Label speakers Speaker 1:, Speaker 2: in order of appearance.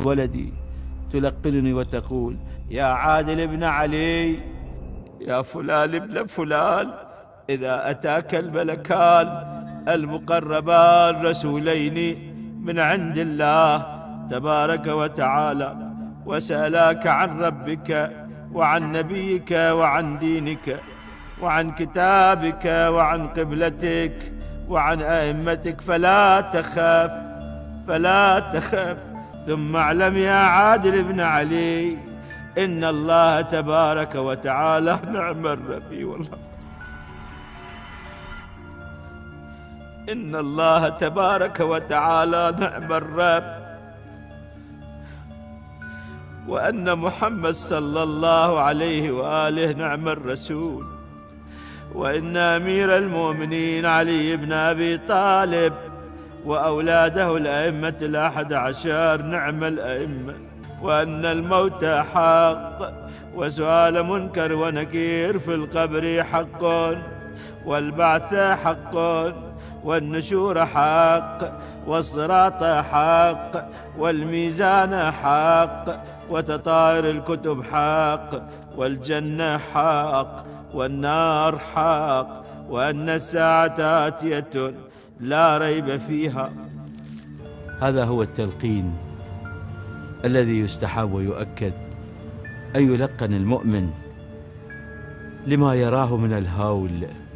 Speaker 1: ولدي تلقنني وتقول: يا عادل بن علي، يا فلان ابن فلان، إذا أتاك الملكان المقربان رسولين من عند الله تبارك وتعالى وسألاك عن ربك وعن نبيك وعن دينك وعن كتابك وعن قبلتك وعن أئمتك فلا تخف. ثم اعلم يا عادل بن علي إن الله تبارك وتعالى نعم الربي، والله إن الله تبارك وتعالى نعم الرب، وأن محمد صلى الله عليه وآله نعم الرسول، وإن أمير المؤمنين علي بن أبي طالب وأولاده الأئمة ال11 نعم الأئمة، وأن الموت حق، وسؤال منكر ونكير في القبر حق، والبعث حق، والنشور حق، والصراط حق، والميزان حق، وتطاير الكتب حق، والجنة حق، والنار حق، وأن الساعة آتية لا ريب فيها. هذا هو التلقين الذي يستحب ويؤكد أن يلقن المؤمن لما يراه من الهول